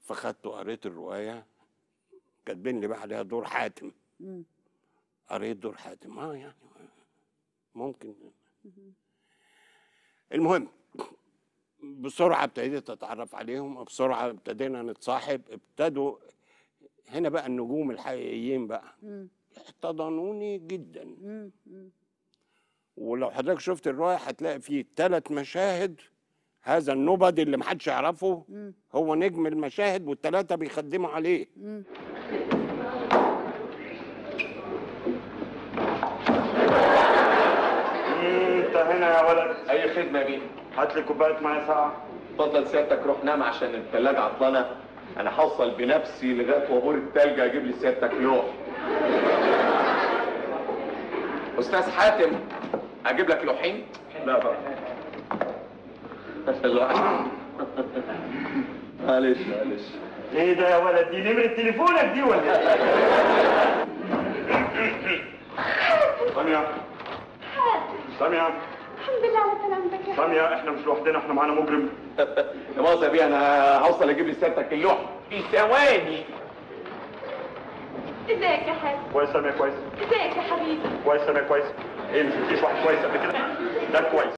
فخدت وقريت الروايه، كاتبين لي بقى عليها دور حاتم. قريت دور حاتم، يعني ممكن. المهم بسرعه ابتديت اتعرف عليهم، بسرعه ابتدينا نتصاحب، ابتدوا هنا بقى النجوم الحقيقيين بقى احتضنوني جدا. ولو حضرتك شفت الروايه هتلاقي فيه 3 مشاهد هذا النبض اللي محدش يعرفه هو نجم المشاهد، وال3 بيخدموا عليه. انت هنا يا ولد؟ اي خدمه يا بيه. هات لي كوبايه ميه ساقعه. اتفضل سيادتك، روح نام عشان الثلاجه عطلانه. انا هوصل بنفسي لغايه وابور التلج اجيب لي سيادتك لوح. استاذ حاتم، اجيب لك لوحين؟ لا بقى. معلش. ايه ده يا ولد؟ دي نمره تليفونك دي ولا ايه؟ سامية الحمد لله على سلامتك يا سامية، احنا مش لوحدنا، احنا معانا مجرم. يا مؤاخذة يا بيه، انا هوصل اجيب لي سيادتك اللوح في ثواني. ازيك يا حاتم؟ كويس سامية، كويس. ازيك يا حبيبي؟ كويس سامية، كويس. ايه مش مفيش واحد كويس قبل كده؟ ده كويس.